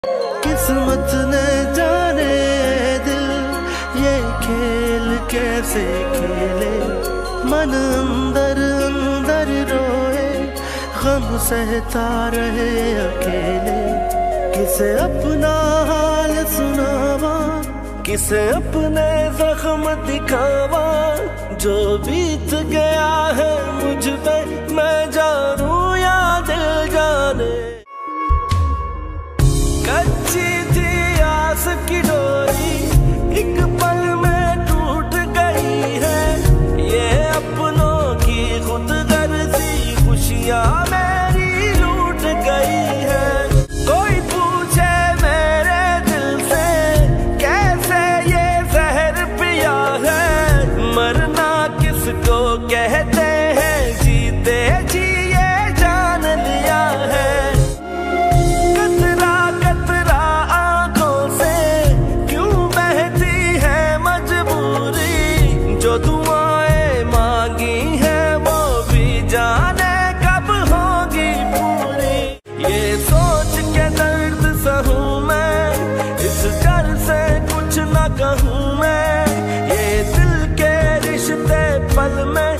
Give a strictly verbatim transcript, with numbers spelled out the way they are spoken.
किस्मत ने जाने दिल ये खेल कैसे खेले, मन अंदर अंदर रोए, गम सहता रहे अकेले। किसे अपना हाल सुनावा, किसे अपने जख्म दिखावा, जो बीत गया है मुझ पे मैं जानू या दिल जाने। कच्ची थी आस की डोरी एक पल में टूट गई है, ये अपनों की खुद गर्जी खुशियां मेरी लूट गई है। कोई पूछे मेरे दिल से कैसे ये जहर पिया है, मरना किसको कहते हैं जीते जी ये जान लिया है। कतरा कतरा आंखों से क्यों बहती है मजबूरी, जो दुआएं मांगी है वो भी जाने कब होगी पूरी। ये सोच के दर्द सहूं मैं, इस डर से कुछ न कहूं मैं, ये दिल के रिश्ते पल में